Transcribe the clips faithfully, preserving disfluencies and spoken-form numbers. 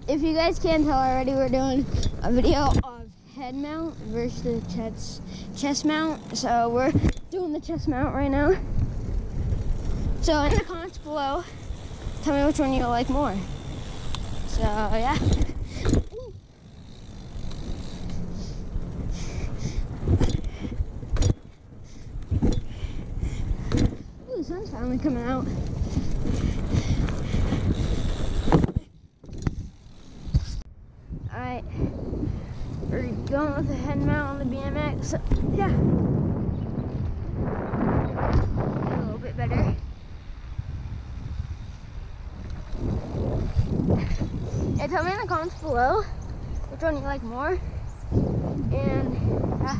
if you guys can't tell already, we're doing a video of head mount versus the chest, chest mount. So we're doing the chest mount right now. So in the comments below, tell me which one you like more. So yeah. Ooh, the sun's finally coming out. Alright, we're going with the head mount on the B M X. So, yeah. A little bit better. Yeah, tell me in the comments below which one you like more. And yeah.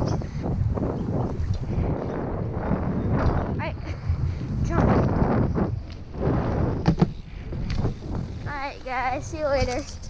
Alright, jump. Alright guys, see you later.